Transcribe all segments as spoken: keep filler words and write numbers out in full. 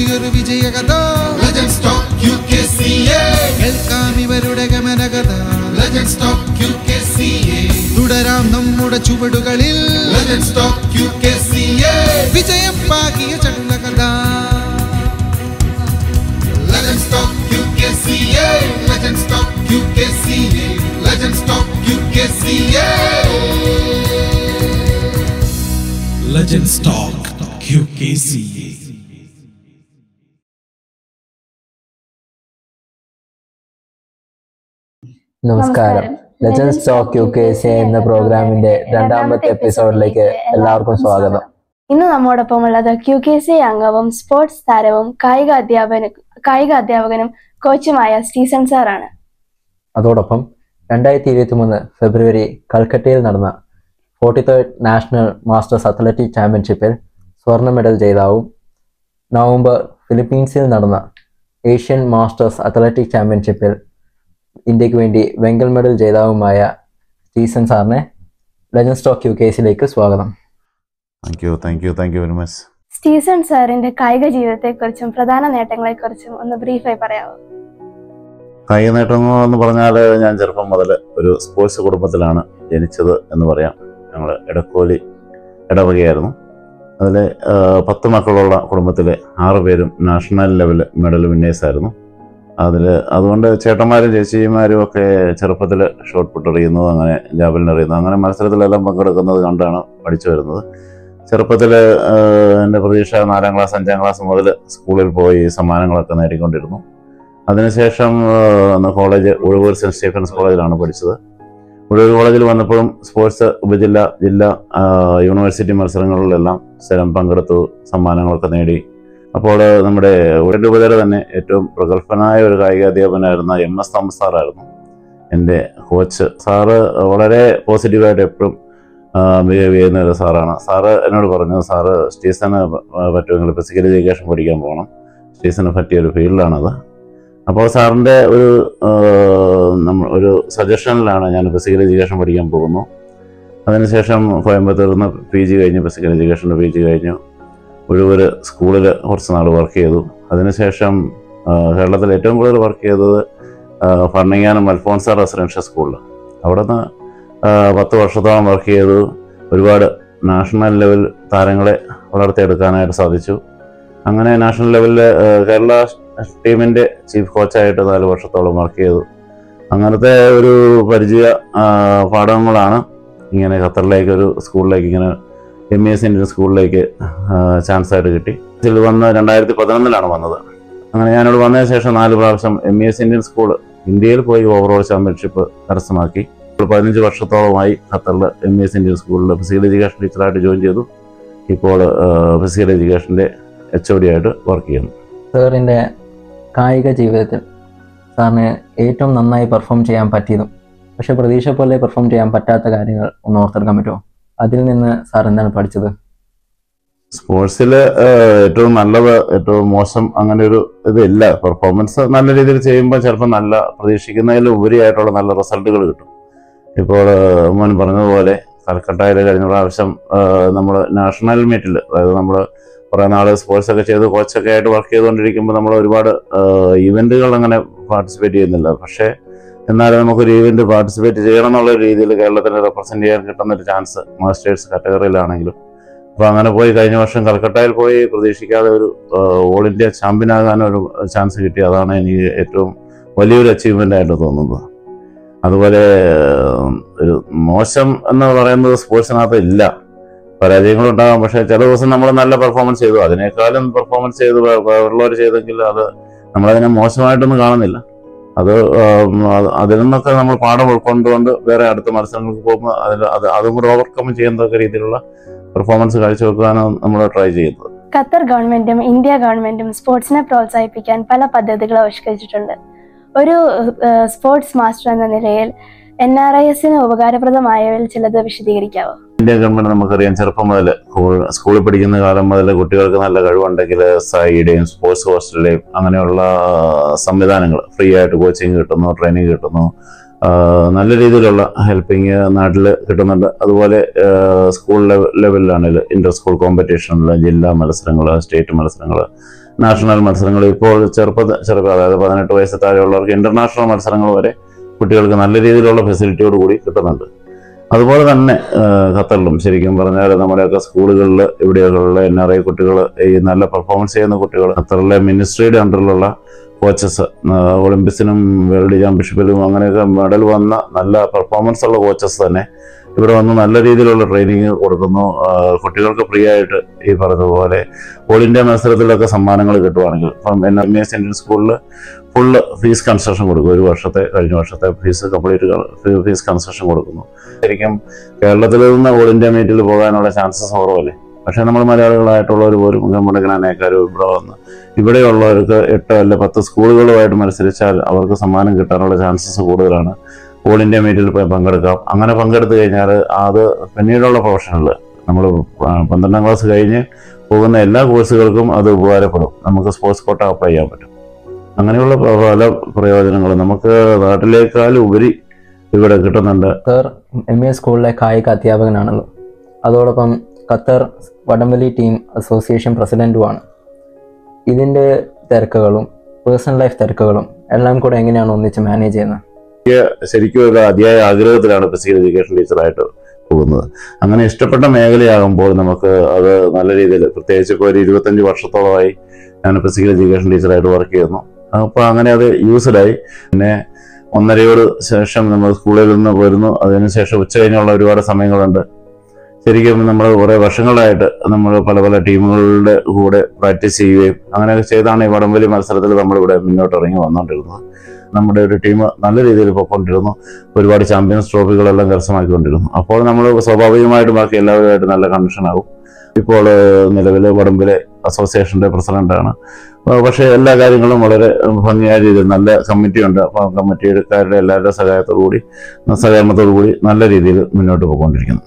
പുതിയൊരു വിജയകഥ Legends Talk Q K C A. കേൾക്കാം ഇവരുടെ ഗമനകഥ Legends Talk Q K C A. തുടരാം നമ്മുടെ ചുവടുകളിൽ Legends Talk Q K C A. വിജയം പാകിയ ചടുലകഥ Legends Talk Q K C A. Legends Talk Q K C A. Legends Talk Q K C A. Legends Talk Q K C A. നമസ്കാരം. Legends talk U K C എന്ന പ്രോഗ്രാമിന്റെ രണ്ടാമത്തെ എപ്പിസോഡിലേക്ക് എല്ലാവർക്കും സ്വാഗതം. ഇന്ന് നമ്മോടൊപ്പം ഉള്ളത് ക്യു കെ സി അംഗവും സ്പോർട്സ് താരവും കായിക അധ്യാപന കായിക അധ്യാപകനും കോച്ചുമായ സ്റ്റീസൺ സാറാണ്. അതോടൊപ്പം രണ്ടായിരത്തി ഇരുപത്തി മൂന്ന് ഫെബ്രുവരി കൽക്കട്ടയിൽ നടന്ന forty third national masters athletic ചാമ്പ്യൻഷിപ്പിൽ സ്വർണ്ണ മെഡൽ ജേതാവും നവംബർ ഫിലിപ്പീൻസിൽ നടന്ന ഏഷ്യൻ മാസ്റ്റേഴ്സ് അത്ലറ്റിക് ചാമ്പ്യൻഷിപ്പിൽ ഇന്ത്യക്ക് വേണ്ടി വെങ്കൽ മെഡൽ ജേതാവുമായ സ്റ്റീസൺ സാറിനെ ലെജൻഡ്സ് ടോക്ക് യു കെ സിയിലേക്ക് സ്വാഗതം. Thank you thank you thank you very much. Steeson സാറിന്റെ കായിക ജീവിതത്തെക്കുറിച്ചും പ്രധാന നേട്ടങ്ങളെക്കുറിച്ചും ഒന്ന് ബ്രീഫായി പറയാമോ? കായിക നേട്ടങ്ങൾ എന്ന് പറഞ്ഞാൽ ഞാൻ ചെറുപ്പം മുതൽ ഒരു സ്പോർട്സ് കുടുംബത്തിലാണ് ജനിച്ചത് എന്ന് പറയാം. ഞങ്ങൾ എടക്കോലി ഇടവകയായിരുന്നു. അതിൽ പത്ത് മക്കളുള്ള കുടുംബത്തിലെ ആറ് പേരും നാഷണൽ ലെവൽ മെഡൽ വിന്നേഴ്സായിരുന്നു. അതിൽ അതുകൊണ്ട് ചേട്ടന്മാരും ചേച്ചിമാരും ഒക്കെ ചെറുപ്പത്തിൽ ഷോട്ട് പുട്ട് എറിയുന്നത്, അങ്ങനെ ജാവലിൻ എറിയുന്നത്, അങ്ങനെ മത്സരത്തിലെല്ലാം പങ്കെടുക്കുന്നത് കണ്ടാണ് പഠിച്ചു വരുന്നത്. ചെറുപ്പത്തിൽ എൻ്റെ പ്രതീക്ഷ നാലാം ക്ലാസ് അഞ്ചാം ക്ലാസ് മുതൽ സ്കൂളിൽ പോയി സമ്മാനങ്ങളൊക്കെ നേടിക്കൊണ്ടിരുന്നു. അതിനുശേഷം കോളേജ് ഉഴവൂർ സെൻറ്റ് സ്റ്റീഫൻസ് കോളേജിലാണ് പഠിച്ചത്. ഉഴവൂർ കോളേജിൽ വന്നപ്പോഴും സ്പോർട്സ് ഉപജില്ല, ജില്ല, യൂണിവേഴ്സിറ്റി മത്സരങ്ങളിലെല്ലാം സ്ഥലം പങ്കെടുത്തു, സമ്മാനങ്ങളൊക്കെ നേടി. അപ്പോൾ നമ്മുടെ ഉടൻ്റെ ഉപജില്ല തന്നെ ഏറ്റവും പ്രഗത്ഭനായ ഒരു കായിക അധ്യാപകനായിരുന്ന എം എസ് തോമസ് സാറായിരുന്നു എൻ്റെ കോച്ച്. സാറ് വളരെ പോസിറ്റീവായിട്ട് എപ്പോഴും ബിഹേവ് ചെയ്യുന്ന ഒരു സാറാണ്. സാറ് എന്നോട് പറഞ്ഞു, സാറ് സ്റ്റീസന് പറ്റുമെങ്കിൽ ഫിസിക്കൽ എഡ്യൂക്കേഷൻ പഠിക്കാൻ പോകണം, സ്റ്റീസന് പറ്റിയ ഒരു ഫീൽഡാണത്. അപ്പോൾ സാറിൻ്റെ ഒരു നമ്മൾ ഒരു സജഷനിലാണ് ഞാൻ ഫിസിക്കൽ എഡ്യൂക്കേഷൻ പഠിക്കാൻ പോകുന്നു. അതിനുശേഷം കോയമ്പത്തൂരിൽ നിന്ന് പി ജി കഴിഞ്ഞു, ഫിസിക്കൽ എഡ്യൂക്കേഷൻ്റെ പി ജി കഴിഞ്ഞു. ഉഴവൂർ സ്കൂളിൽ കുറച്ച് നാൾ വർക്ക് ചെയ്തു. അതിനുശേഷം കേരളത്തിൽ ഏറ്റവും കൂടുതൽ വർക്ക് ചെയ്തത് ഫർണിങ്ങാനം അൽഫോൺസ റെസിഡൻഷ്യൽ സ്കൂളിൽ. അവിടെ നിന്ന് പത്ത് വർഷത്തോളം വർക്ക് ചെയ്തു. ഒരുപാട് നാഷണൽ ലെവൽ താരങ്ങളെ വളർത്തിയെടുക്കാനായിട്ട് സാധിച്ചു. അങ്ങനെ നാഷണൽ ലെവലിൽ കേരള ടീമിൻ്റെ ചീഫ് കോച്ചായിട്ട് നാല് വർഷത്തോളം വർക്ക് ചെയ്തു. അങ്ങനത്തെ ഒരു പരിചയ പാഠങ്ങളാണ് ഇങ്ങനെ ഖത്തറിലേക്ക് ഒരു സ്കൂളിലേക്ക് ഇങ്ങനെ എം ഇ എസ് ഇന്ത്യൻ സ്കൂളിലേക്ക് ചാൻസായിട്ട് കിട്ടി. ഇതിൽ വന്ന് രണ്ടായിരത്തി പതിനൊന്നിലാണ് വന്നത്. അങ്ങനെ ഞാനിവിടെ വന്നതിന് ശേഷം നാല് പ്രാവശ്യം M E S Indian school ഇന്ത്യയിൽ പോയി ഓവറോൾ ചാമ്പ്യൻഷിപ്പ് കരസ്ഥമാക്കി. പതിനഞ്ച് വർഷത്തോളമായി ഖത്തറിൽ എം ഇ എസ് ഇന്ത്യൻ സ്കൂളിൽ ഫിസിക്കൽ എഡ്യൂക്കേഷൻ ടീച്ചറായിട്ട് ജോയിൻ ചെയ്തു. ഇപ്പോൾ ഫിസിക്കൽ എഡ്യൂക്കേഷൻ്റെ എച്ച് ഒ ഡി ആയിട്ട് വർക്ക് ചെയ്യുന്നു. സാറിൻ്റെ കായിക ജീവിതത്തിൽ സാറിന് ഏറ്റവും നന്നായി പെർഫോം ചെയ്യാൻ പറ്റിയതും പക്ഷെ പ്രതീക്ഷ പോലെ പെർഫോം ചെയ്യാൻ പറ്റാത്ത കാര്യങ്ങൾ ഒന്ന് ഓർത്തെടുക്കാൻ പറ്റുമോ? അതിൽ നിന്ന് സാർ എന്താണ് പഠിച്ചത്? സ്പോർട്സിൽ ഏറ്റവും നല്ലത്, ഏറ്റവും മോശം, അങ്ങനെ ഒരു ഇതില്ല. പെർഫോമൻസ് നല്ല രീതിയിൽ ചെയ്യുമ്പോൾ ചിലപ്പോൾ നല്ല പ്രതീക്ഷിക്കുന്നതിൽ ഉപരിയായിട്ടുള്ള നല്ല റിസൾട്ടുകൾ കിട്ടും. ഇപ്പോൾ മോൻ പറഞ്ഞതുപോലെ കൽക്കട്ടയിൽ കഴിഞ്ഞ പ്രാവശ്യം നമ്മൾ നാഷണൽ മീറ്റിൽ, അതായത് നമ്മൾ കുറേ നാൾ സ്പോർട്സൊക്കെ ചെയ്ത് കോച്ചൊക്കെ ആയിട്ട് വർക്ക് ചെയ്തുകൊണ്ടിരിക്കുമ്പോൾ നമ്മൾ ഒരുപാട് ഇവൻറ്റുകൾ അങ്ങനെ പാർട്ടിസിപ്പേറ്റ് ചെയ്യുന്നില്ല. പക്ഷേ എന്നാലും നമുക്കൊരു ഈവൻറ്റ് പാർട്ടിസിപ്പേറ്റ് ചെയ്യണം എന്നുള്ള രീതിയിൽ കേരളത്തിനെ റെപ്രസെൻറ്റ് ചെയ്യാൻ കിട്ടുന്നൊരു ചാൻസ് മാസ്റ്റേഴ്സ് കാറ്റഗറിയിലാണെങ്കിലും. അപ്പോൾ അങ്ങനെ പോയി കഴിഞ്ഞ വർഷം കൽക്കട്ടയിൽ പോയി പ്രതീക്ഷിക്കാതെ ഒരു ഓൾ ഇന്ത്യ ചാമ്പ്യനാകാനൊരു ചാൻസ് കിട്ടി. അതാണ് എനിക്ക് ഏറ്റവും വലിയൊരു അച്ചീവ്മെൻ്റ് ആയിട്ട് തോന്നുന്നത്. അതുപോലെ ഒരു മോശം എന്ന് പറയുന്നത് സ്പോർട്സിനകത്ത് ഇല്ല. പരാജയങ്ങളുണ്ടാകാം, പക്ഷേ ചില ദിവസം നമ്മൾ നല്ല പെർഫോമൻസ് ചെയ്തു, അതിനേക്കാളും പെർഫോമൻസ് ചെയ്ത് ഉള്ളവർ ചെയ്തെങ്കിൽ അത് നമ്മളതിനെ മോശമായിട്ടൊന്നും കാണുന്നില്ല. അത് അതിൽ നിന്നൊക്കെ നമ്മൾ പാഠം ഉൾക്കൊണ്ടുകൊണ്ട് വേറെ അടുത്ത മത്സരങ്ങൾക്ക് പോകുമ്പോൾ അതിൽ അത് അതും കൂടെ ഓവർകം ചെയ്യുന്നതൊക്കെ രീതിയിലുള്ള പെർഫോമൻസ് കാഴ്ചവെക്കാനാണ് നമ്മൾ ട്രൈ ചെയ്യുന്നത്. ഖത്തർ ഗവൺമെന്റും ഇന്ത്യ ഗവൺമെന്റും സ്പോർട്സിനെ പ്രോത്സാഹിപ്പിക്കാൻ പല പദ്ധതികൾ ആവിഷ്കരിച്ചിട്ടുണ്ട്. ഒരു സ്പോർട്സ് മാസ്റ്റർ എന്ന നിലയിൽ എൻ ആർ ഐ എസിന് ഉപകാരപ്രദമായവയിൽ ചിലത് വിശദീകരിക്കാവോ? ഇന്ത്യ ഗവൺമെന്റ് നമുക്കറിയാം, ചെറുപ്പം മുതൽ സ്കൂളിൽ പഠിക്കുന്ന കാലം മുതൽ കുട്ടികൾക്ക് നല്ല കഴിവുണ്ടെങ്കിൽ സായിയുടെയും സ്പോർട്സ് ഹോസ്റ്റലിലെയും അങ്ങനെയുള്ള സംവിധാനങ്ങൾ ഫ്രീ ആയിട്ട് കോച്ചിങ് കിട്ടുന്നു, ട്രെയിനിങ് കിട്ടുന്നു, നല്ല രീതിയിലുള്ള ഹെൽപ്പിങ് നാട്ടിൽ കിട്ടുന്നുണ്ട്. അതുപോലെ സ്കൂൾ ലെവലിലാണെങ്കിൽ ഇന്റർ സ്കൂൾ കോമ്പറ്റീഷനിൽ ജില്ലാ മത്സരങ്ങൾ, സ്റ്റേറ്റ് മത്സരങ്ങൾ, നാഷണൽ മത്സരങ്ങൾ, ഇപ്പോൾ ചെറുപ്പ ചെറുപ്പം അതായത് പതിനെട്ട് വയസ്സ് താഴെയുള്ളവർക്ക് ഇന്റർനാഷണൽ മത്സരങ്ങൾ വരെ കുട്ടികൾക്ക് നല്ല രീതിയിലുള്ള ഫെസിലിറ്റിയോട് കൂടി കിട്ടുന്നുണ്ട്. അതുപോലെ തന്നെ ഖത്തറിലും ശരിക്കും പറഞ്ഞാൽ നമ്മുടെയൊക്കെ സ്കൂളുകളിൽ ഇവിടെയുള്ള എൻ ആർ ഐ കുട്ടികൾ, ഈ നല്ല പെർഫോമൻസ് ചെയ്യുന്ന കുട്ടികൾ ഖത്തറിലെ മിനിസ്ട്രിയുടെ അണ്ടറിലുള്ള കോച്ചസ്, ഒളിമ്പിക്സിനും വേൾഡ് ചാമ്പ്യൻഷിപ്പിലും അങ്ങനെയൊക്കെ മെഡൽ വന്ന നല്ല പെർഫോമൻസ് ഉള്ള കോച്ചസ് തന്നെ ഇവിടെ വന്ന് നല്ല രീതിയിലുള്ള ട്രെയിനിങ് കൊടുക്കുന്നു. കുട്ടികൾക്ക് ഫ്രീ ആയിട്ട് ഈ പറഞ്ഞതുപോലെ ഓൾ ഇന്ത്യ മത്സരത്തിലൊക്കെ സമ്മാനങ്ങൾ കിട്ടുവാണെങ്കിൽ ഇപ്പം എൻ എം എസ് ഇന്ത്യൻ സ്കൂളിൽ ഫുള്ള് ഫീസ് കൺസെഷൻ കൊടുക്കും. ഒരു വർഷത്തെ കഴിഞ്ഞ വർഷത്തെ ഫീസ് കംപ്ലീറ്റ് ഫീസ് കൺസെഷൻ കൊടുക്കുന്നു. ശരിക്കും കേരളത്തിൽ നിന്ന് ഓൾ ഇന്ത്യ മീറ്റിൽ പോകാനുള്ള ചാൻസസ് കുറവല്ലേ. പക്ഷേ നമ്മൾ മലയാളികളായിട്ടുള്ളവർ പോലും നമ്മുടെ ജ്ഞാനക്കാരും ഇവിടെ വന്ന് ഇവിടെയുള്ളവർക്ക് എട്ട് അല്ലെ പത്ത് സ്കൂളുകളുമായിട്ട് മത്സരിച്ചാൽ അവർക്ക് സമ്മാനം കിട്ടാനുള്ള ചാൻസസ് കൂടുതലാണ്. ഓൾ ഇന്ത്യ മീറ്റിൽ പോയി പങ്കെടുക്കാം. അങ്ങനെ പങ്കെടുത്തു കഴിഞ്ഞാൽ അത് പിന്നീടുള്ള പ്രൊഫഷനിൽ നമ്മൾ പന്ത്രണ്ടാം ക്ലാസ് കഴിഞ്ഞ് പോകുന്ന എല്ലാ കോഴ്സുകൾക്കും അത് ഉപകാരപ്പെടും. നമുക്ക് സ്പോർട്സ് കോട്ട അപ്ലൈ ചെയ്യാൻ പറ്റും. അങ്ങനെയുള്ള പല പ്രയോജനങ്ങളും നമുക്ക് നാട്ടിലേക്കാൾ ഉപരി ഇവിടെ കിട്ടുന്നുണ്ട്. സർ എം എ സ്കൂളിലെ കായിക അധ്യാപകനാണല്ലോ, അതോടൊപ്പം ഖത്തർ വടംവലി ടീം അസോസിയേഷൻ പ്രസിഡന്റുമാണ്. ഇതിൻ്റെ തിരക്കുകളും പേഴ്സണൽ ലൈഫ് തിരക്കുകളും എല്ലാം കൂടെ എങ്ങനെയാണ് ഒന്നിച്ച് മാനേജ് ചെയ്യുന്നത്? ശരിക്കും ഒരു അതിയായ ആഗ്രഹത്തിലാണ് ഫിസിക്കൽ എഡ്യൂക്കേഷൻ ടീച്ചറായിട്ട് പോകുന്നത്. അങ്ങനെ ഇഷ്ടപ്പെട്ട മേഖലയാകുമ്പോൾ നമുക്ക് അത് നല്ല രീതിയിൽ, പ്രത്യേകിച്ച് ഇപ്പോൾ ഒരു ഇരുപത്തഞ്ച് വർഷത്തോളമായി ഞാൻ ഫിസിക്കൽ എഡ്യൂക്കേഷൻ ടീച്ചറായിട്ട് വർക്ക് ചെയ്യുന്നു. അപ്പോൾ അങ്ങനെ അത് യൂസ്ഡായി. പിന്നെ ഒന്നരയോട് ശേഷം നമ്മൾ സ്കൂളിൽ നിന്ന് വരുന്നു. അതിനുശേഷം ഉച്ച കഴിഞ്ഞുള്ള ഒരുപാട് സമയങ്ങളുണ്ട്. ശരിക്കും നമ്മൾ കുറേ വർഷങ്ങളായിട്ട് നമ്മൾ പല പല ടീമുകളുടെ കൂടെ പ്രാക്ടീസ് ചെയ്യുകയും അങ്ങനെയൊക്കെ ചെയ്താണ് ഈ വടംവലി മത്സരത്തിൽ നമ്മളിവിടെ മുന്നോട്ട് ഇറങ്ങി വന്നുകൊണ്ടിരുന്നത്. നമ്മുടെ ഒരു ടീം നല്ല രീതിയിൽ പോയിക്കൊണ്ടിരുന്നു. ഒരുപാട് ചാമ്പ്യൻസ് ട്രോഫികളെല്ലാം കരസ്ഥമാക്കിക്കൊണ്ടിരുന്നു. അപ്പോൾ നമ്മൾ സ്വാഭാവികമായിട്ടും ബാക്കി എല്ലാവരുമായിട്ട് നല്ല കണക്ഷനാകും. ഇപ്പോൾ നിലവിൽ വടംവലി അസോസിയേഷൻ്റെ പ്രസിഡന്റാണ്. പക്ഷേ എല്ലാ കാര്യങ്ങളും വളരെ ഭംഗിയായ രീതിയിൽ നല്ല കമ്മിറ്റിയുണ്ട്. അപ്പോൾ കമ്മിറ്റിക്കാരുടെ എല്ലാവരുടെ സഹായത്തോടു കൂടി സഹകരണത്തോടു കൂടി നല്ല രീതിയിൽ മുന്നോട്ട് പോയിക്കൊണ്ടിരിക്കുന്നു.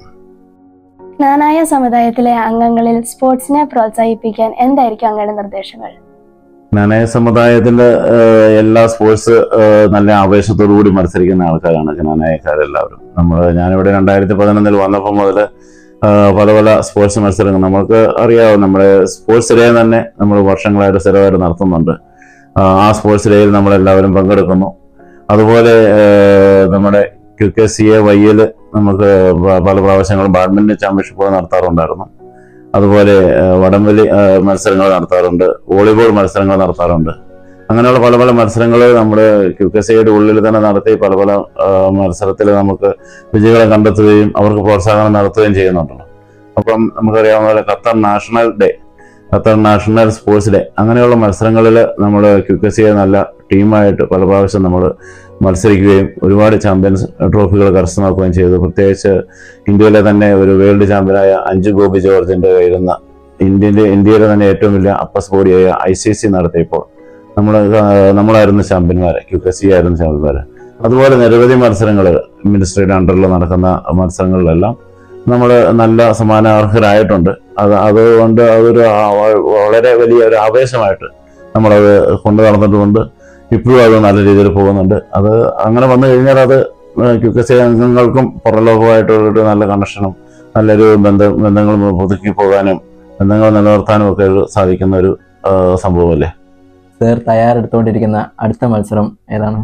ജ്ഞാനായ സമുദായത്തിലെ അംഗങ്ങളിൽ സ്പോർട്സിനെ പ്രോത്സാഹിപ്പിക്കാൻ എന്തായിരിക്കും അങ്ങയുടെ നിർദ്ദേശങ്ങൾ? ജ്ഞാനായ സമുദായത്തിന്റെ എല്ലാ സ്പോർട്സ് നല്ല ആവേശത്തോടു കൂടി മത്സരിക്കുന്ന ആൾക്കാരാണ് ജ്ഞാനായക്കാരെല്ലാവരും. നമ്മൾ ഞാനിവിടെ രണ്ടായിരത്തി പതിനൊന്നിൽ വന്നപ്പോൾ മുതൽ പല പല സ്പോർട്സ് മത്സരങ്ങൾ നമുക്ക് അറിയാവും. നമ്മുടെ സ്പോർട്സ് ഡേ തന്നെ നമ്മൾ വർഷങ്ങളായിട്ട് സ്ഥിരമായിട്ട് നടത്തുന്നുണ്ട്. ആ സ്പോർട്സ് ഡേയിൽ നമ്മളെല്ലാവരും പങ്കെടുക്കുന്നു. അതുപോലെ നമ്മുടെ ക്യു കെ സി എ വൈയിൽ നമുക്ക് പല പ്രാവശ്യങ്ങളും ബാഡ്മിൻ്റൺ ചാമ്പ്യൻഷിപ്പുകൾ നടത്താറുണ്ടായിരുന്നു. അതുപോലെ വടംവലി മത്സരങ്ങൾ നടത്താറുണ്ട്, വോളിബോൾ മത്സരങ്ങൾ നടത്താറുണ്ട്. അങ്ങനെയുള്ള പല പല മത്സരങ്ങൾ നമ്മുടെ ക്യു കെ സിയുടെ ഉള്ളിൽ തന്നെ നടത്തി പല പല മത്സരത്തിൽ നമുക്ക് വിജയികളെ കണ്ടെത്തുകയും അവർക്ക് പ്രോത്സാഹനം നടത്തുകയും ചെയ്യുന്നുണ്ടല്ലോ. അപ്പം നമുക്കറിയാവുന്ന പോലെ Qatar national day, Qatar national sports day, അങ്ങനെയുള്ള മത്സരങ്ങളിൽ നമ്മൾ ക്യു കെ സിയെ നല്ല ടീമായിട്ട് പല പ്രാവശ്യം നമ്മൾ മത്സരിക്കുകയും ഒരുപാട് ചാമ്പ്യൻസ് ട്രോഫികൾ കരസ്ഥമാക്കുകയും ചെയ്തു. പ്രത്യേകിച്ച് ഇന്ത്യയിലെ തന്നെ ഒരു വേൾഡ് ചാമ്പ്യനായ അഞ്ജു ഗോപി ജോർജിന്റെ കയ്യിലുന്ന ഇന്ത്യയിലെ ഇന്ത്യയിലെ തന്നെ ഏറ്റവും വലിയ അപ്പസ് ബോഡിയായ ഐ സി സി നടത്തിയപ്പോൾ നമ്മൾ നമ്മളായിരുന്നു ചാമ്പ്യന്മാരെ, ക്യു കെ സി ആയിരുന്നു ചാമ്പ്യന്മാര്. അതുപോലെ നിരവധി മത്സരങ്ങൾ മിനിസ്ട്രിയുടെ അണ്ടറിൽ നടക്കുന്ന മത്സരങ്ങളിലെല്ലാം നമ്മൾ നല്ല സമ്മാനാർഹരായിട്ടുണ്ട്. അത് അതുകൊണ്ട് അതൊരു വളരെ വലിയ ഒരു ആവേശമായിട്ട് നമ്മളത് കൊണ്ടു നടന്നിട്ടുമുണ്ട്. ഇപ്പോഴും അത് നല്ല രീതിയിൽ പോകുന്നുണ്ട്. അത് അങ്ങനെ വന്നു കഴിഞ്ഞാൽ അത് ക്യു കെ സി അംഗങ്ങൾക്കും പുറലോകമായിട്ടുള്ളൊരു നല്ല കണക്ഷനും നല്ലൊരു ബന്ധം ബന്ധങ്ങൾ പുതുക്കി പോകാനും ബന്ധങ്ങൾ നിലനിർത്താനും ഒക്കെ സാധിക്കുന്ന ഒരു സംഭവമല്ലേ. സർ തയ്യാറെടുത്തുകൊണ്ടിരിക്കുന്ന അടുത്ത മത്സരം ഏതാണ്?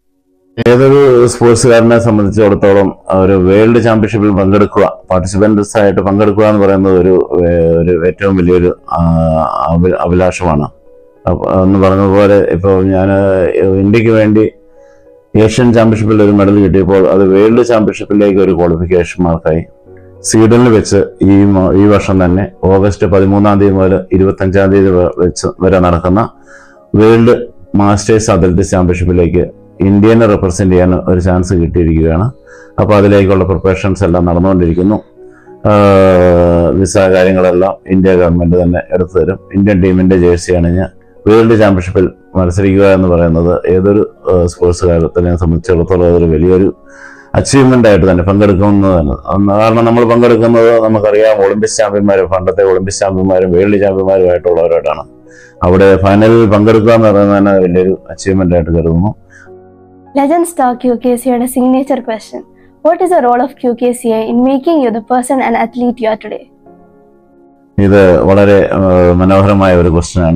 ഏതൊരു സ്പോർട്സുകാരനെ സംബന്ധിച്ചിടത്തോളം ഒരു വേൾഡ് ചാമ്പ്യൻഷിപ്പിൽ പങ്കെടുക്കുക, പാർട്ടിസിപ്പൻസ് ആയിട്ട് പങ്കെടുക്കുക എന്ന് പറയുന്നത് ഒരു ഒരു ഏറ്റവും വലിയൊരു അഭിലാഷമാണ്. എന്ന് പറഞ്ഞതുപോലെ ഇപ്പോൾ ഞാൻ ഇന്ത്യക്ക് വേണ്ടി ഏഷ്യൻ ചാമ്പ്യൻഷിപ്പിൽ ഒരു മെഡൽ കിട്ടിയപ്പോൾ അത് വേൾഡ് ചാമ്പ്യൻഷിപ്പിലേക്ക് ഒരു ക്വാളിഫിക്കേഷൻ മാർക്കായി സ്വീഡനിൽ വെച്ച് ഈ ഈ വർഷം തന്നെ ഓഗസ്റ്റ് പതിമൂന്നാം തീയതി മുതൽ ഇരുപത്തഞ്ചാം തീയതി വെച്ച് വരെ നടക്കുന്ന വേൾഡ് മാസ്റ്റേഴ്സ് അത്ലറ്റിക്സ് ചാമ്പ്യൻഷിപ്പിലേക്ക് ഇന്ത്യനെ റെപ്രസെന്റ് ചെയ്യാൻ ഒരു ചാൻസ് കിട്ടിയിരിക്കുകയാണ്. അപ്പോൾ അതിലേക്കുള്ള പ്രിപ്പറേഷൻസ് എല്ലാം നടന്നുകൊണ്ടിരിക്കുന്നു. വിസ കാര്യങ്ങളെല്ലാം ഇന്ത്യ ഗവൺമെന്റ് തന്നെ എടുത്തു തരും. ഇന്ത്യൻ ടീമിന്റെ ജേഴ്സി അണിഞ്ഞ് വേൾഡ് ചാമ്പ്യൻഷിപ്പിൽ മത്സരിക്കുക എന്ന് പറയുന്നത് ഏതൊരു സ്പോർട്സ് കാര്യത്തിനെ സംബന്ധിച്ചിടത്തോളം അതൊരു വലിയൊരു അച്ചീവ്മെന്റ് ആയിട്ട് തന്നെ പങ്കെടുക്കുന്നത് തന്നെ. കാരണം നമ്മൾ പങ്കെടുക്കുന്നത് നമുക്കറിയാം ഒളിമ്പിക്സ് ചാമ്പ്യന്മാരും പണ്ടത്തെ ഒളിമ്പിക്സ് ചാമ്പ്യന്മാരും വേൾഡ് ചാമ്പ്യന്മാരുമായിട്ടുള്ളവരായിട്ടാണ്. അവിടെ ഫൈനലിൽ പങ്കെടുക്കുക എന്ന് പറയുന്നത് തന്നെ വലിയൊരു അച്ചീവ്മെന്റ് ആയിട്ട് കരുതുന്നു. Legends Talk Q K C യുടെ signature question. What is the role of Q K C A in making you the person and athlete you are today? ഇത് വളരെ മനോഹരമായ ഒരു ക്വസ്റ്റ്യൻ ആണ്.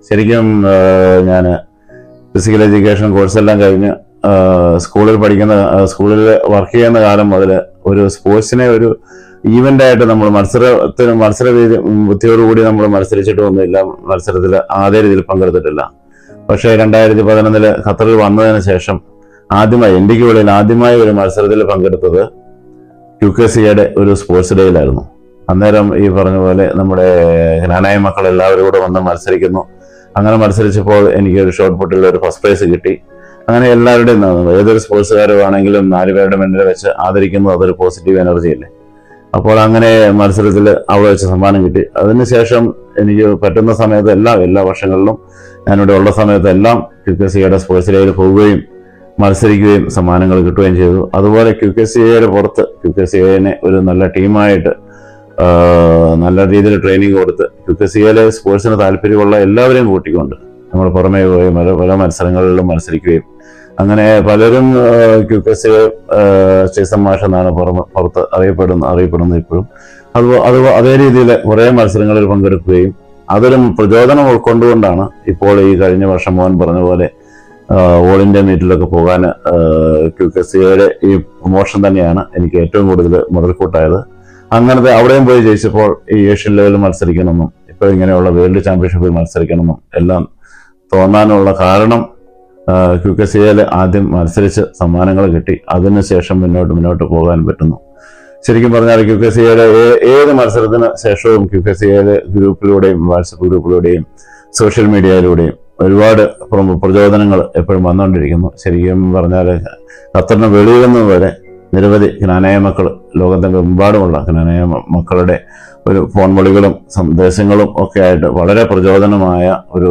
ശരിക്കും ഞാൻ ഫിസിക്കൽ എഡ്യൂക്കേഷൻ കോഴ്സെല്ലാം കഴിഞ്ഞ് സ്കൂളിൽ പഠിക്കുന്ന സ്കൂളിൽ വർക്ക് ചെയ്യുന്ന കാലം മുതൽ ഒരു സ്പോർട്സിനെ ഒരു ഈവൻ്റായിട്ട് നമ്മൾ മത്സരത്തിന് മത്സര രീതി ബുദ്ധിയോടുകൂടി നമ്മൾ മത്സരിച്ചിട്ടൊന്നുമില്ല, മത്സരത്തിൽ അതേ രീതിയിൽ പങ്കെടുത്തിട്ടില്ല. പക്ഷേ രണ്ടായിരത്തി പതിനൊന്നില് ഖത്തറിൽ വന്നതിന് ശേഷം ആദ്യമായി ഇന്ത്യക്ക് വെളിയിൽ ആദ്യമായി ഒരു മത്സരത്തിൽ പങ്കെടുത്തത് ക്യു കെ സിയുടെ ഒരു സ്പോർട്സ് ഡേയിലായിരുന്നു. അന്നേരം ഈ പറഞ്ഞ പോലെ നമ്മുടെ ജ്ഞാനായ മക്കൾ എല്ലാവരും കൂടെ വന്ന് മത്സരിക്കുന്നു. അങ്ങനെ മത്സരിച്ചപ്പോൾ എനിക്ക് ഒരു ഷോർട്ട് പുട്ടിൽ ഒരു ഫസ്റ്റ് പ്രൈസ് കിട്ടി. അങ്ങനെ എല്ലാവരുടെയും ഏതൊരു സ്പോർട്സുകാരുമാണെങ്കിലും നാല് പേരുടെ മുന്നിൽ വെച്ച് ആദരിക്കുന്നത് അതൊരു പോസിറ്റീവ് എനർജി അല്ലേ. അപ്പോൾ അങ്ങനെ മത്സരത്തിൽ അവിടെ വെച്ച് സമ്മാനം കിട്ടി. അതിനുശേഷം എനിക്ക് പറ്റുന്ന സമയത്ത് എല്ലാം എല്ലാ വർഷങ്ങളിലും ഞാനിവിടെ ഉള്ള സമയത്തെല്ലാം ക്യു കെ സിയുടെ സ്പോർട്സ് ഡേയിൽ പോവുകയും മത്സരിക്കുകയും സമ്മാനങ്ങൾ കിട്ടുകയും ചെയ്തു. അതുപോലെ ക്യു കെ സി എയുടെ പുറത്ത് ക്യു കെ സി എനെ ഒരു നല്ല ടീമായിട്ട് നല്ല രീതിയിൽ ട്രെയിനിങ് കൊടുത്ത് ക്യു കെ സി എയിലെ സ്പോർട്സിന് താല്പര്യമുള്ള എല്ലാവരെയും കൂട്ടിക്കൊണ്ട് നമ്മൾ പുറമേ പോവുകയും പല പല മത്സരങ്ങളിലും മത്സരിക്കുകയും അങ്ങനെ പലരും ക്യു കെ സി സ്റ്റീസൺ മാഷ് എന്നാണ് പുറമെ പുറത്ത് അറിയപ്പെടുന്ന അറിയപ്പെടുന്നത് ഇപ്പോഴും. അത് അത് അതേ രീതിയിൽ കുറേ മത്സരങ്ങളിൽ പങ്കെടുക്കുകയും അതൊരു പ്രചോദനം ഉൾക്കൊണ്ടുകൊണ്ടാണ് ഇപ്പോൾ ഈ കഴിഞ്ഞ വർഷം മോൻ പറഞ്ഞ പോലെ ഓൾ ഇന്ത്യ മീറ്റിലൊക്കെ പോകാൻ ക്യു കെ സിയുടെ ഈ പ്രൊമോഷൻ തന്നെയാണ് എനിക്ക് ഏറ്റവും കൂടുതൽ മുതൽക്കൂട്ടായത്. അങ്ങനത്തെ അവിടെയും പോയി ജയിച്ചപ്പോൾ ഈ ഏഷ്യൻ ലെവലിൽ മത്സരിക്കണമെന്നും ഇപ്പോൾ ഇങ്ങനെയുള്ള വേൾഡ് ചാമ്പ്യൻഷിപ്പിൽ മത്സരിക്കണമെന്നും എല്ലാം തോന്നാനുള്ള കാരണം ക്യു കെ സിയിൽ ആദ്യം മത്സരിച്ച് സമ്മാനങ്ങൾ കിട്ടി. അതിനുശേഷം മുന്നോട്ട് മുന്നോട്ട് പോകാൻ പറ്റുന്നു. ശരിക്കും പറഞ്ഞാൽ ക്യു കെ സിയുടെ ഏത് മത്സരത്തിന് ശേഷവും ക്യു കെ സിയുടെ ഗ്രൂപ്പിലൂടെയും വാട്സപ്പ് ഗ്രൂപ്പിലൂടെയും സോഷ്യൽ മീഡിയയിലൂടെയും ഒരുപാട് പ്രചോദനങ്ങൾ എപ്പോഴും വന്നുകൊണ്ടിരിക്കുന്നു. ശരിക്കും പറഞ്ഞാൽ ഖത്തറിന് വെളിയിൽ നിന്ന് വരെ നിരവധി ജ്ഞാനായ മക്കൾ ലോകത്തിൻ്റെ മുമ്പാടുമുള്ള ജ്ഞാനായ മക്കളുടെ ഒരു ഫോൺ വിളികളും സന്ദേശങ്ങളും ഒക്കെ ആയിട്ട് വളരെ പ്രചോദനമായ ഒരു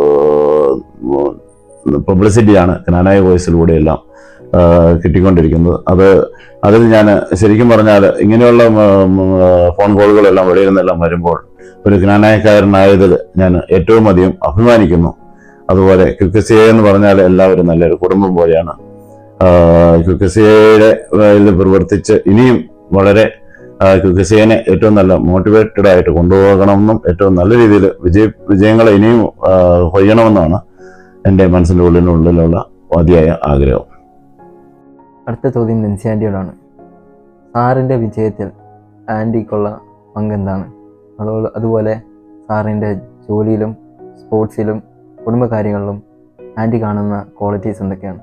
പബ്ലിസിറ്റിയാണ് ജ്ഞാനായ വോയിസിലൂടെയെല്ലാം കിട്ടിക്കൊണ്ടിരിക്കുന്നത്. അത് അതിൽ ഞാൻ ശരിക്കും പറഞ്ഞാൽ ഇങ്ങനെയുള്ള ഫോൺ കോളുകളെല്ലാം വെളിയിൽ നിന്നെല്ലാം വരുമ്പോൾ ഒരു ജ്ഞാനായക്കാരനായതിൽ ഞാൻ ഏറ്റവും അധികം അഭിമാനിക്കുന്നു. അതുപോലെ ക്യു കെ സി എ എന്ന് പറഞ്ഞാൽ എല്ലാവരും നല്ലൊരു കുടുംബം പോലെയാണ്. ക്യു കെ സി എയുടെ പ്രവർത്തിച്ച് ഇനിയും വളരെ ക്യു കെ സി എനെ ഏറ്റവും നല്ല മോട്ടിവേറ്റഡ് ആയിട്ട് കൊണ്ടുപോകണമെന്നും ഏറ്റവും നല്ല രീതിയിൽ വിജയ വിജയങ്ങളെ ഇനിയും കൊയ്യണമെന്നാണ് എൻ്റെ മനസ്സിൻ്റെ ഉള്ളിനുള്ളിലുള്ള അതിയായ ആഗ്രഹം. അടുത്ത ചോദ്യം നെൻസി ആൻറ്റിയോടാണ്. സാറിൻ്റെ വിജയത്തിൽ ആൻറ്റിക്കുള്ള പങ്കെന്താണ്? അതുപോലെ അതുപോലെ സാറിൻ്റെ ജോലിയിലും സ്പോർട്സിലും കുടുംബകാര്യങ്ങളിലും ആൻറ്റി കാണുന്ന ക്വാളിറ്റീസ് എന്തൊക്കെയാണ്?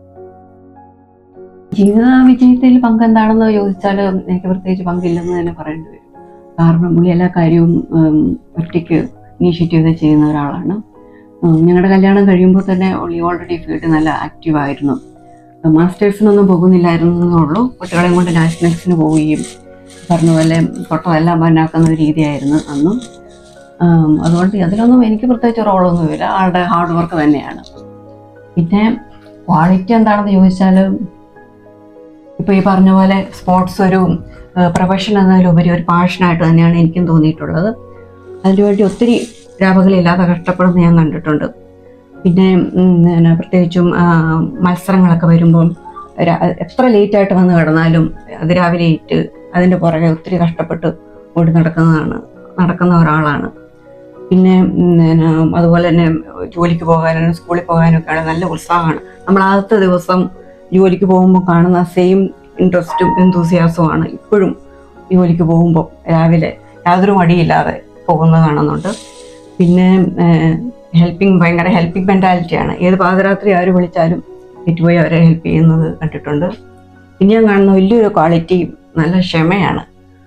ജീവിത വിജയത്തിൽ പങ്കെന്താണെന്ന് ചോദിച്ചാൽ എനിക്ക് പ്രത്യേകിച്ച് പങ്കില്ലെന്ന് തന്നെ പറയേണ്ടി വരും. കാരണം പുള്ളി എല്ലാ കാര്യവും ഒറ്റയ്ക്ക് ഇനീഷ്യേറ്റീവ് ചെയ്യുന്ന ഒരാളാണ്. ഞങ്ങളുടെ കല്യാണം കഴിയുമ്പോൾ തന്നെ പുള്ളി ഓൾറെഡി ഫീൽഡ് നല്ല ആക്റ്റീവായിരുന്നു. മാസ്റ്റേഴ്സിനൊന്നും പോകുന്നില്ലായിരുന്നേ കുട്ടികളെയും കൊണ്ട് നാഷണൽസിന് പോവുകയും പറഞ്ഞ പോലെ ഫോട്ടോയെല്ലാം പന്നാക്കുന്ന ഒരു രീതിയായിരുന്നു അന്നും. അതുകൊണ്ട് അതിലൊന്നും എനിക്ക് പ്രത്യേകിച്ച് റോളൊന്നുമില്ല. ആളുടെ ഹാർഡ് വർക്ക് തന്നെയാണ്. പിന്നെ ക്വാളിറ്റി എന്താണെന്ന് ചോദിച്ചാൽ ഇപ്പോൾ ഈ പറഞ്ഞ പോലെ സ്പോർട്സ് ഒരു പ്രൊഫഷൻ എന്നതിലുപരി ഒരു പാഷനായിട്ട് തന്നെയാണ് എനിക്കും തോന്നിയിട്ടുള്ളത്. അതിനുവേണ്ടി ഒത്തിരി രാപകലില്ലാതെ കഷ്ടപ്പെടുന്ന ഞാൻ കണ്ടിട്ടുണ്ട്. പിന്നെ പ്രത്യേകിച്ചും മത്സരങ്ങളൊക്കെ വരുമ്പം എത്ര ലേറ്റായിട്ട് വന്ന് കിടന്നാലും അതിരാവിലെ ഇട്ട് അതിൻ്റെ പുറകെ ഒത്തിരി കഷ്ടപ്പെട്ട് ഓടി നടക്കുന്നതാണ് നടക്കുന്ന ഒരാളാണ്. പിന്നെ അതുപോലെ തന്നെ ജോലിക്ക് പോകാനും സ്കൂളിൽ പോകാനൊക്കെയാണ് നല്ല ഉത്സാഹമാണ്. നമ്മൾ ആദ്യത്തെ ദിവസം ജോലിക്ക് പോകുമ്പോൾ കാണുന്ന സെയിം ഇൻട്രസ്റ്റും എന്തൂസിയാസവുമാണ് ഇപ്പോഴും ജോലിക്ക് പോകുമ്പോൾ രാവിലെ യാതൊരു മടിയില്ലാതെ പോകുന്നത് കാണുന്നുണ്ട്. പിന്നെ ഹെൽപ്പിംഗ് ഭയങ്കര ഹെൽപ്പിംഗ് മെൻറ്റാലിറ്റിയാണ്. ഏത് പാതിരാത്രി ആര് വിളിച്ചാലും ഏറ്റുപോയി അവരെ ഹെൽപ്പ് ചെയ്യുന്നത് കണ്ടിട്ടുണ്ട്. പിന്നെ ഞാൻ കാണുന്ന വലിയൊരു ക്വാളിറ്റി നല്ല ക്ഷമയാണ്.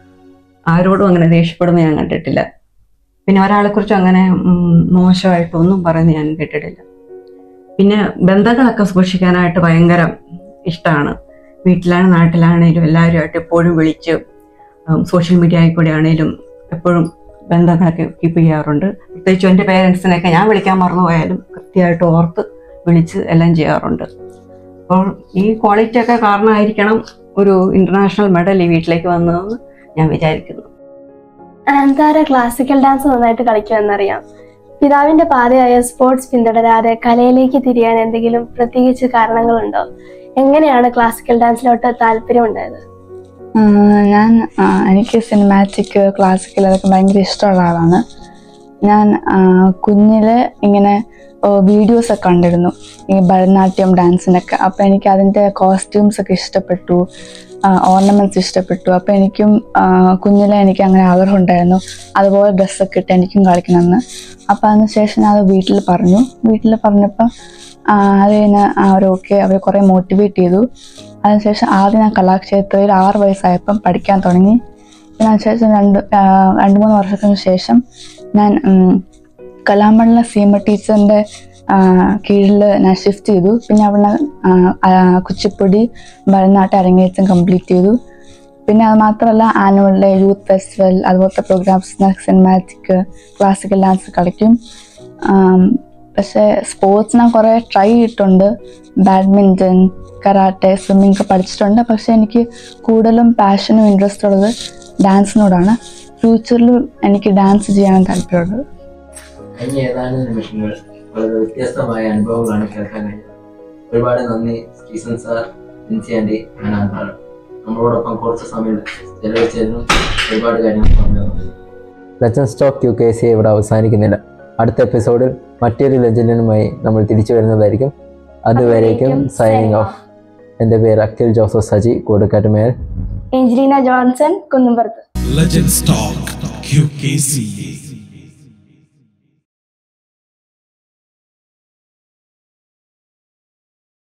ആരോടും അങ്ങനെ ദേഷ്യപ്പെടുന്ന ഞാൻ കണ്ടിട്ടില്ല. പിന്നെ ഒരാളെക്കുറിച്ചും അങ്ങനെ മോശമായിട്ടൊന്നും പറയുന്നത് ഞാൻ കേട്ടിട്ടില്ല. പിന്നെ ബന്ധങ്ങളൊക്കെ സൂക്ഷിക്കാനായിട്ട് ഭയങ്കര ഇഷ്ടമാണ്. വീട്ടിലാണ് നാട്ടിലാണേലും എല്ലാവരുമായിട്ട് എപ്പോഴും വിളിച്ച് സോഷ്യൽ മീഡിയ ആയിക്കൂടെ ആണേലും എപ്പോഴും ബന്ധങ്ങളൊക്കെ കീപ്പ് ചെയ്യാറുണ്ട്. പ്രത്യേകിച്ചും എൻ്റെ പേരൻസിനെയൊക്കെ ഞാൻ വിളിക്കാൻ മറന്നു പോയാലും കൃത്യമായിട്ട് ഓർത്ത് വിളിച്ച് എല്ലാം ചെയ്യാറുണ്ട്. അപ്പോൾ ഈ ക്വാളിറ്റി ഒക്കെ കാരണമായിരിക്കണം ഒരു ഇൻ്റർനാഷണൽ മെഡൽ ഈ വീട്ടിലേക്ക് വന്നതെന്ന് ഞാൻ വിചാരിക്കുന്നു. ആന്താര ക്ലാസിക്കൽ ഡാൻസ് നന്നായിട്ട് കളിക്കുമെന്നറിയാം. പിതാവിന്റെ പാതയായ സ്പോർട്സ് പിന്തുടരാതെ കലയിലേക്ക് തിരിയാൻ എന്തെങ്കിലും പ്രത്യേകിച്ച് കാരണങ്ങളുണ്ടോ? എങ്ങനെയാണ് ക്ലാസിക്കൽ ഡാൻസിലോട്ട് താല്പര്യമുണ്ടായത്? ഞാൻ എനിക്ക് സിനിമാറ്റിക് ക്ലാസിക്കൽ അതൊക്കെ ഭയങ്കര ഇഷ്ടമുള്ള ആളാണ്. ഞാൻ കുഞ്ഞില് ഇങ്ങനെ വീഡിയോസ് ഒക്കെ കണ്ടിരുന്നു ഈ ഭരതനാട്യം ഡാൻസിനൊക്കെ. അപ്പം എനിക്ക് അതിൻ്റെ കോസ്റ്റ്യൂംസ് ഒക്കെ ഇഷ്ടപ്പെട്ടു, ഓർണമെന്റ്സ് ഇഷ്ടപ്പെട്ടു. അപ്പം എനിക്കും കുഞ്ഞിലെ എനിക്ക് അങ്ങനെ ആഗ്രഹം ഉണ്ടായിരുന്നു അതുപോലെ ഡ്രസ്സൊക്കെ ഇട്ട് എനിക്കും കളിക്കണമെന്ന്. അപ്പം അതിന് ശേഷം ഞാൻ അത് വീട്ടിൽ പറഞ്ഞു. വീട്ടിൽ പറഞ്ഞപ്പം അത് കഴിഞ്ഞ് അവരൊക്കെ അവർ കുറേ മോട്ടിവേറ്റ് ചെയ്തു. അതിനുശേഷം ആദ്യം ഞാൻ കലാക്ഷേത്രയിൽ ആറ് വയസ്സായപ്പം പഠിക്കാൻ തുടങ്ങി. പിന്നെ അതിനുശേഷം രണ്ട് രണ്ട് മൂന്ന് വർഷത്തിന് ശേഷം ഞാൻ കലാമണ്ഡലം സീമ ടീച്ചറിൻ്റെ കീഴിൽ ഞാൻ ഷിഫ്റ്റ് ചെയ്തു. പിന്നെ അവിടെ കുച്ചിപ്പുടി ഭരതനാട്യം അരങ്ങേറ്റം കംപ്ലീറ്റ് ചെയ്തു. പിന്നെ അത് മാത്രമല്ല ആനുവൽ ഡേ, യൂത്ത് ഫെസ്റ്റിവൽ അതുപോലത്തെ പ്രോഗ്രാംസ്, സിനിമാറ്റിക്, ക്ലാസിക്കൽ ഡാൻസ് കളിക്കും. പക്ഷേ സ്പോർട്സ് ഞാൻ കുറേ ട്രൈ ചെയ്തിട്ടുണ്ട്. ബാഡ്മിൻ്റൺ, കരാട്ടെ, സ്വിമ്മിങ് ഒക്കെ പഠിച്ചിട്ടുണ്ട്. പക്ഷേ എനിക്ക് കൂടുതലും പാഷനും ഇൻട്രസ്റ്റ് ഉള്ളത് ഡാൻസിനോടാണ്. ഫ്യൂച്ചറിൽ എനിക്ക് ഡാൻസ് ചെയ്യാൻ താല്പര്യമുള്ളത്. കഴിഞ്ഞ ഏതാനും നിമിഷങ്ങൾ വളരെ വ്യത്യസ്തമായ അനുഭവങ്ങളാണ് കേൾക്കാൻ കഴിഞ്ഞത്. ഒരുപാട് നന്ദി സ്റ്റീസൺ സാർ, ജിൻസി ആൻറ്റി, അനാഥാണ് നമ്മളോടൊപ്പം കുറച്ച് സമയം ചെലവഴിച്ചതിനും ഒരുപാട് കാര്യങ്ങൾ പറഞ്ഞു. Legends talk U K C ഇവിടെ അവസാനിക്കുന്നില്ല. അടുത്ത എപ്പിസോഡിൽ മറ്റൊരു ലെജൻഡിനുമായി നമ്മൾ തിരിച്ചു വരുന്നതായിരിക്കും. അതുവരേക്കും സൈനിങ് ഓഫ്. എൻ്റെ പേര് Akhil Joseph Saji, Koodakkattumel. Angelina Johnson, Kunnumpurathu. Legends Talk Q K C.